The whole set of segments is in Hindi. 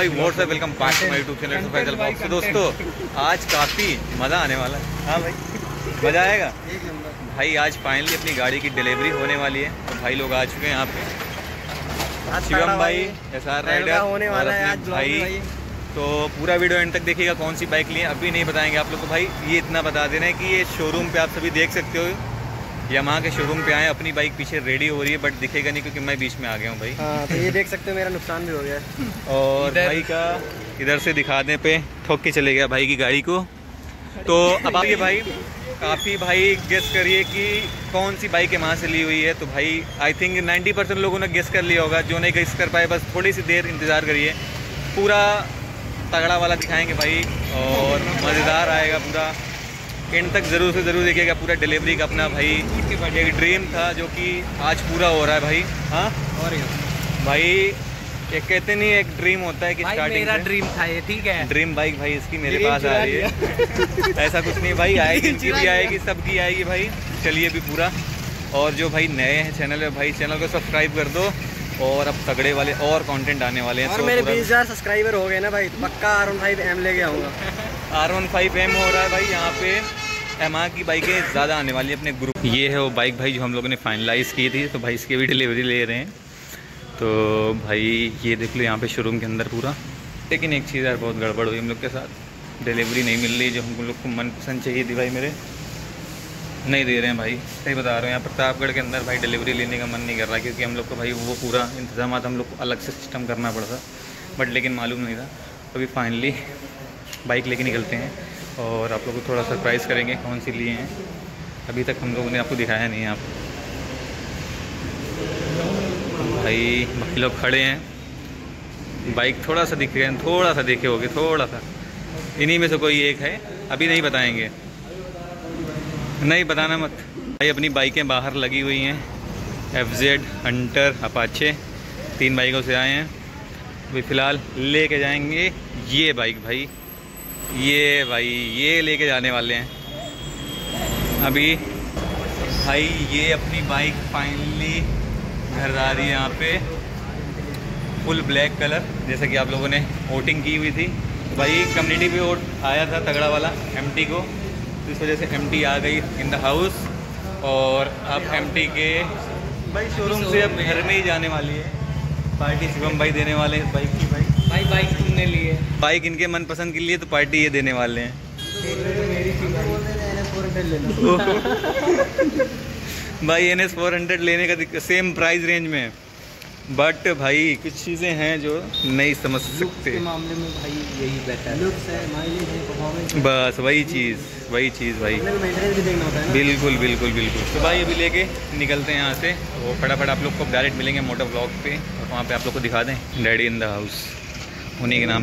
भाई what's up, welcome back to my YouTube channel Faizal blog. तो दोस्तों आज काफ़ी मज़ा आने वाला है। हाँ भाई मज़ा आएगा भाई। आज फाइनली अपनी गाड़ी की डिलीवरी होने वाली है। तो भाई लोग आ चुके हैं यहाँ पे, शिवम भाई, SR राइडर होने वाला है आज भाई। तो पूरा वीडियो एंड तक देखिएगा। कौन सी बाइक लिए अभी नहीं बताएंगे आप लोग को भाई। ये इतना बता देना है कि ये शोरूम पे आप सभी देख सकते हो, यामाहा के शोरूम पे आए। अपनी बाइक पीछे रेडी हो रही है बट दिखेगा नहीं क्योंकि मैं बीच में आ गया हूँ भाई। हाँ तो ये देख सकते हो मेरा नुकसान भी हो गया है। और भाई का इधर से दिखाने पे ठोक के चले गया भाई की गाड़ी को। तो अब आइए भाई, काफ़ी भाई गेस करिए कि कौन सी बाइक वहाँ से ली हुई है। तो भाई आई थिंक 90% लोगों ने गेस कर लिया होगा। जो नहीं गेस कर पाए बस थोड़ी सी देर इंतज़ार करिए, पूरा तगड़ा वाला दिखाएंगे भाई और मज़ेदार आएगा पूरा। एंड तक ज़रूर से ज़रूर देखिएगा। पूरा डिलीवरी का अपना भाई एक ड्रीम था जो कि आज पूरा हो रहा है भाई। हाँ और भाई एक कहते नहीं, एक ड्रीम होता है कि स्टार्टिंग मेरा ड्रीम था ये, ठीक है। ड्रीम बाइक भाई इसकी मेरे पास आ रही है। ऐसा कुछ नहीं भाई, आएगी, इनकी भी आएगी, सबकी आएगी भाई। चलिए भी पूरा। और जो भाई नए हैं चैनल में भाई, चैनल को सब्सक्राइब कर दो। और अब तगड़े वाले और कंटेंट आने वाले हैं। और तो मेरे 20,000 सब्सक्राइबर हो गए ना भाई, पक्का R15M लेके आऊँगा। R15M हो रहा है भाई यहाँ पे। यामाहा की बाइकें ज़्यादा आने वाली है अपने ग्रुप। ये है वो बाइक भाई जो हम लोगों ने फाइनलाइज़ की थी। तो भाई इसकी भी डिलीवरी ले रहे हैं। तो भाई ये देख लो यहाँ पे शोरूम के अंदर पूरा। लेकिन एक चीज़ यार बहुत गड़बड़ हुई हम लोग के साथ, डिलीवरी नहीं मिल रही जो हम लोग को मनपसंद चाहिए थी भाई। मेरे नहीं दे रहे हैं भाई, सही बता रहे हैं। यहाँ प्रतापगढ़ के अंदर भाई डिलीवरी लेने का मन नहीं कर रहा क्योंकि हम लोग को भाई वो पूरा इंतजाम हम लोग को अलग से सिस्टम करना पड़ता। बट लेकिन मालूम नहीं था। अभी फाइनली बाइक लेके निकलते हैं और आप लोग को थोड़ा सरप्राइज़ करेंगे कौन सी लिए हैं। अभी तक हम लोगों ने आपको दिखाया नहीं है। आप भाई बाकी लोग खड़े हैं, बाइक थोड़ा सा दिख रहे हैं, थोड़ा सा देखे होगे, थोड़ा सा। इन्हीं में से कोई एक है, अभी नहीं बताएंगे, नहीं बताना मत भाई। अपनी बाइकें बाहर लगी हुई हैं, FZ, हंटर, अपाचे, 3 बाइकों से आए हैं। अभी फ़िलहाल लेके जाएंगे ये बाइक भाई। ये भाई ये लेके जाने वाले हैं अभी भाई। ये अपनी बाइक फाइनली घर आ रही है यहाँ पे, फुल ब्लैक कलर, जैसा कि आप लोगों ने वोटिंग की हुई थी भाई। कम्युनिटी पे वोट आया था तगड़ा वाला MT को, तो इस वजह से MT आ गई इन द हाउस। और अब MT के भाई शोरूम से अब घर में ही जाने वाली है पार्टी। शिवम भाई देने वाले हैं इस बाइक की भाई। बाइक तुमने ली है, बाइक इनके मनपसंद की लिए, तो पार्टी ये देने वाले हैं। भाई NS 400 लेने का सेम प्राइस रेंज में। बट भाई कुछ चीज़ें हैं जो नहीं समझ सकते मामले में भाई, यही बेहतर लुक्स है, माइलेज है, परफॉर्मेंस, बस वही चीज़ भाई। मेंटेनेंस भी देखना होता है ना। बिल्कुल। तो भाई अभी लेके निकलते हैं यहाँ से। वो फटाफट आप लोग को डायरेक्ट मिलेंगे मोटर ब्लॉक पे और वहाँ पे आप लोग को दिखा दें डैडी इन द हाउस। उन्हीं के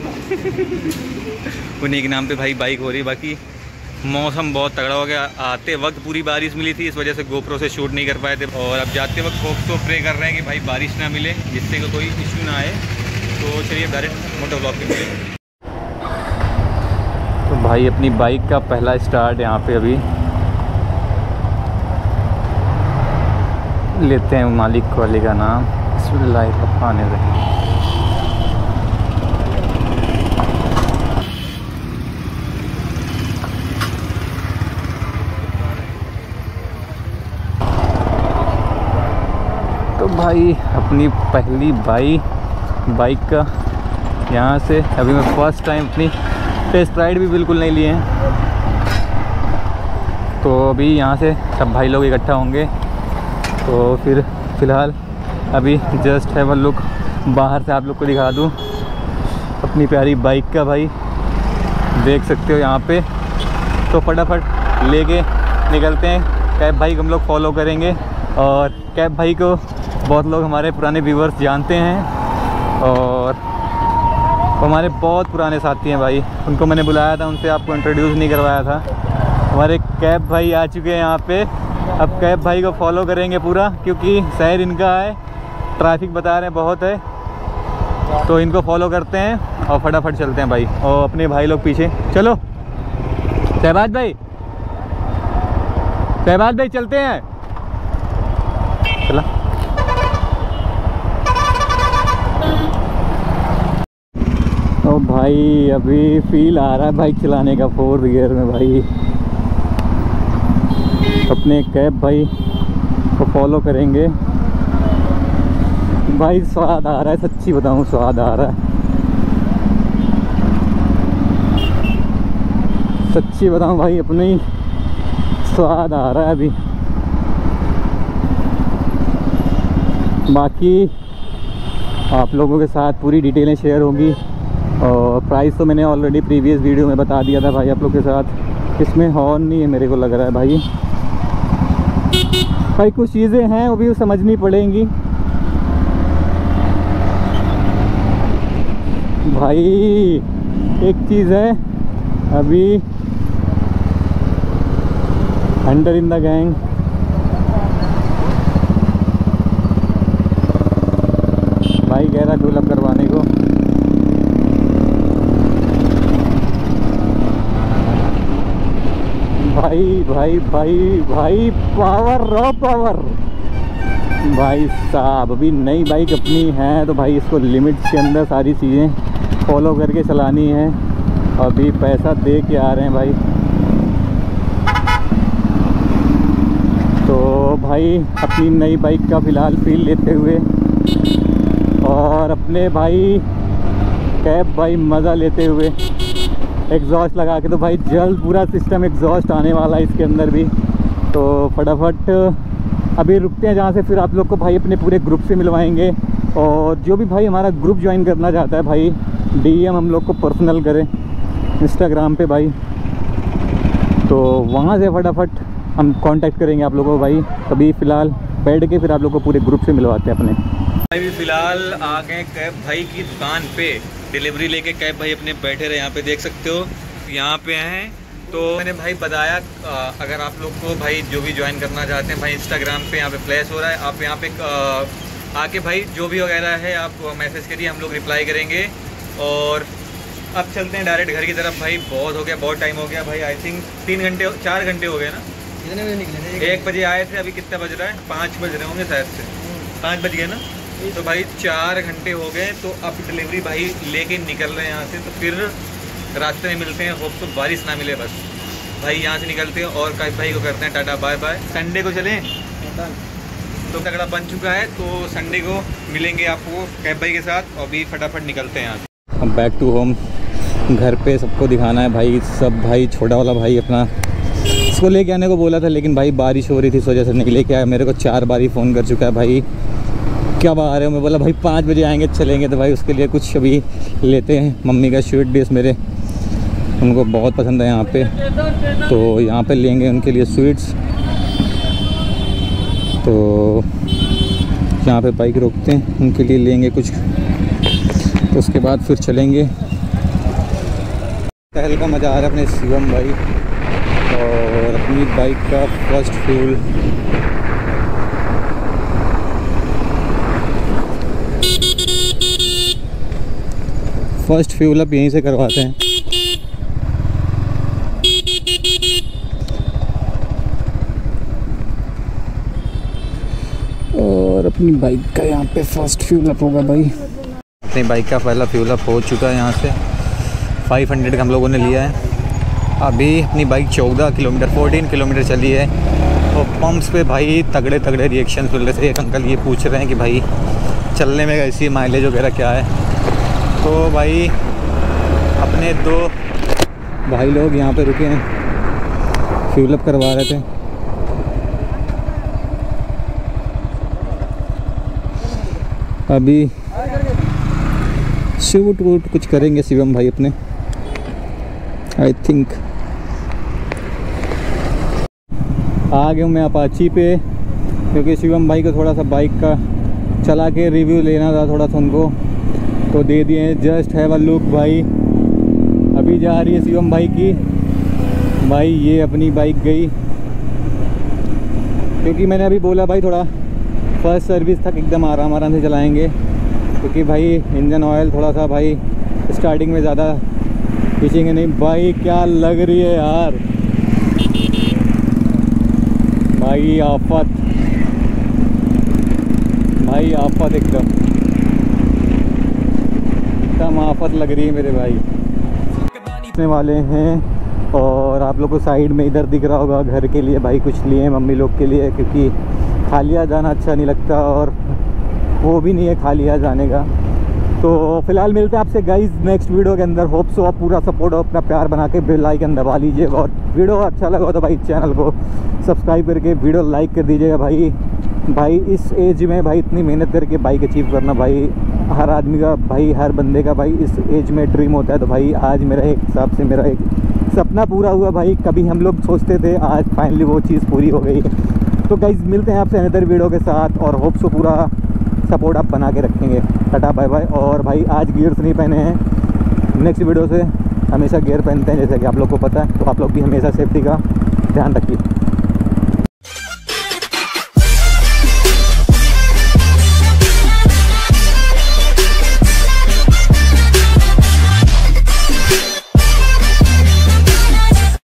नाम पे भाई बाइक हो रही। बाकी मौसम बहुत तगड़ा हो गया। आते वक्त पूरी बारिश मिली थी, इस वजह से GoPro से शूट नहीं कर पाए थे। और अब जाते वक्त होप तो प्रे कर रहे हैं कि भाई बारिश ना मिले, जिससे कि कोई इश्यू ना आए। तो चलिए डायरेक्ट मोटर ब्लॉक पे मिले। तो भाई अपनी बाइक का पहला स्टार्ट यहाँ पे अभी लेते हैं। मालिक वाले का नाम बिस्मिल्लाह आने रहे। तो भाई अपनी पहली बाइक का यहाँ से अभी मैं फर्स्ट टाइम अपनी टेस्ट राइड भी बिल्कुल नहीं लिए हैं। तो अभी यहाँ से सब भाई लोग इकट्ठा होंगे। तो फिर फ़िलहाल अभी जस्ट है वो लुक बाहर से आप लोग को दिखा दूँ अपनी प्यारी बाइक का भाई। देख सकते हो यहाँ पे। तो फटाफट लेके निकलते हैं। कैब भाई को हम लोग फॉलो करेंगे और कैब भाई को बहुत लोग हमारे पुराने व्यूवर्स जानते हैं और हमारे बहुत पुराने साथी हैं भाई। उनको मैंने बुलाया था, उनसे आपको इंट्रोड्यूस नहीं करवाया था। हमारे कैब भाई आ चुके हैं यहाँ पे। अब कैब भाई को फॉलो करेंगे पूरा, क्योंकि शहर इनका है, ट्रैफिक बता रहे हैं बहुत है। तो इनको फॉलो करते हैं और फटाफट चलते हैं भाई। और अपने भाई लोग पीछे। चलो शहबाज भाई चलते हैं। चला तो भाई अभी फील आ रहा है बाइक चलाने का 4th गियर में भाई। अपने कैब भाई को फॉलो करेंगे भाई। स्वाद आ रहा है, सच्ची बताऊं स्वाद आ रहा है, सच्ची बताऊं भाई अपने ही स्वाद आ रहा है अभी। बाकी आप लोगों के साथ पूरी डिटेलें शेयर होगी और प्राइस तो मैंने ऑलरेडी प्रीवियस वीडियो में बता दिया था भाई आप लोग के साथ। इसमें हॉर्न नहीं है मेरे को लग रहा है भाई। भाई कुछ चीज़ें हैं वो भी समझनी पड़ेंगी भाई। एक चीज़ है अभी अंडर इन द गैंग भाई कह रहा टूल अप करवाने को। भाई भाई भाई भाई पावर रॉ पावर भाई साहब। अभी नई बाइक अपनी है तो भाई इसको लिमिट्स के अंदर सारी चीज़ें फॉलो करके चलानी है। अभी पैसा दे के आ रहे हैं भाई। तो भाई अपनी नई बाइक का फ़िलहाल फील लेते हुए और अपने भाई कैब भाई मज़ा लेते हुए एग्जॉस्ट लगा के, तो भाई जल्द पूरा सिस्टम एग्जॉस्ट आने वाला है इसके अंदर भी। तो फटाफट अभी रुकते हैं जहाँ से, फिर आप लोग को भाई अपने पूरे ग्रुप से मिलवाएंगे। और जो भी भाई हमारा ग्रुप ज्वाइन करना चाहता है भाई DM हम लोग को पर्सनल करें इंस्टाग्राम पे भाई, तो वहाँ से फटाफट हम कांटेक्ट करेंगे आप लोगों को भाई। अभी फ़िलहाल बैठ के फिर आप लोग को पूरे ग्रुप से मिलवाते हैं अपने। अभी फ़िलहाल आ गए कैब भाई की दुकान पे, डिलीवरी लेके कैब भाई अपने बैठे रहे। यहाँ पे देख सकते हो यहाँ पे हैं। तो मैंने भाई बताया अगर आप लोग को भाई जो भी ज्वाइन करना चाहते हैं भाई इंस्टाग्राम पे यहाँ पे फ्लैश हो रहा है, आप यहाँ पे आके भाई जो भी वगैरह है आप मैसेज करिए, हम लोग रिप्लाई करेंगे। और अब चलते हैं डायरेक्ट घर की तरफ भाई। बहुत हो गया, बहुत टाइम हो गया भाई। आई थिंक 4 घंटे हो गए ना। कितने बजे निकले? 1 बजे आए थे, अभी कितना बज रहा है? 5 बज रहे होंगे शायद से, 5 बज गए ना। तो भाई 4 घंटे हो गए। तो अब डिलीवरी भाई लेके निकल रहे हैं यहाँ से। तो फिर रास्ते में मिलते हैं, होप तो बारिश ना मिले बस। भाई यहाँ से निकलते हैं और कैब भाई को करते हैं टाटा बाय बाय। संडे को चलें तो तगड़ा बन चुका है, तो संडे को मिलेंगे आपको कैब भाई के साथ। और अभी फटाफट निकलते हैं यहाँ से। हम बैक टू होम, घर पे सबको दिखाना है भाई। सब भाई छोटा वाला भाई अपना इसको लेके आने को बोला था, लेकिन भाई बारिश हो रही थी इस वजह से नहीं लेके आया। मेरे को 4 बार ही फ़ोन कर चुका है भाई कब आ रहे हो। मैं बोला भाई 5 बजे आएंगे चलेंगे। तो भाई उसके लिए कुछ अभी लेते हैं। मम्मी का स्वीट डिश मेरे उनको बहुत पसंद है यहाँ पे, तो यहाँ पे लेंगे उनके लिए स्वीट्स। तो यहाँ पे बाइक रोकते हैं, उनके लिए लेंगे कुछ, तो उसके बाद फिर चलेंगे। टहल का मज़ा आ रहा है अपने शिवम भाई। और अपनी बाइक का फर्स्ट फ्यूल अप यहीं से करवाते हैं। और अपनी बाइक का यहाँ पे फर्स्ट फ्यूल अप होगा भाई। अपनी बाइक का पहला फ्यूल अप हो चुका है यहाँ से। 500 का हम लोगों ने लिया है। अभी अपनी बाइक 14 किलोमीटर चली है। और पंप्स पे भाई तगड़े रिएक्शन मिल रहे थे। एक अंकल ये पूछ रहे हैं कि भाई चलने में कैसी माइलेज वगैरह क्या है। तो भाई अपने 2 भाई लोग यहाँ पे रुके हैं, फ्यूल अप करवा रहे थे। अभी शूट वूट कुछ करेंगे शिवम भाई अपने, आई थिंक। आ गया हूँ मैं अपाची पे, क्योंकि शिवम भाई को थोड़ा सा बाइक का चला के रिव्यू लेना था थोड़ा सा उनको, तो दे दिए। जस्ट हैव अ लुक भाई। अभी जा रही है शिवम भाई की। भाई ये अपनी बाइक गई, क्योंकि मैंने अभी बोला भाई थोड़ा फर्स्ट सर्विस तक एकदम आराम से चलाएंगे, क्योंकि भाई इंजन ऑयल थोड़ा सा भाई स्टार्टिंग में ज़्यादा खींचेंगे नहीं। भाई क्या लग रही है यार भाई, आफत भाई आफत एकदम। कम आफत लग रही है मेरे भाई वाले हैं। और आप लोग को साइड में इधर दिख रहा होगा घर के लिए भाई कुछ लिए मम्मी लोग के लिए, क्योंकि खालिया जाना अच्छा नहीं लगता और वो भी नहीं है खालिया जाने का। तो फिलहाल मिलते हैं आपसे गाइज नेक्स्ट वीडियो के अंदर। होप सो आप पूरा सपोर्ट और अपना प्यार बना के बेल आइकन दबा लीजिएगा, और वीडियो अच्छा लगा तो भाई चैनल को सब्सक्राइब करके वीडियो लाइक कर दीजिएगा। भाई इस एज में भाई इतनी मेहनत करके बाइक अचीव करना भाई हर आदमी का भाई हर बंदे का भाई इस एज में ड्रीम होता है। तो भाई आज मेरा एक हिसाब से मेरा एक सपना पूरा हुआ भाई। कभी हम लोग सोचते थे, आज फाइनली वो चीज़ पूरी हो गई। तो गाइज मिलते हैं आपसे अनदर वीडियो के साथ, और होप सो पूरा सपोर्ट आप बना के रखेंगे। Tata bye bye. और भाई आज गियर्स नहीं पहने हैं, नेक्स्ट वीडियो से हमेशा गियर पहनते हैं जैसा कि आप लोग को पता है। तो आप लोग भी हमेशा सेफ्टी का ध्यान रखिए।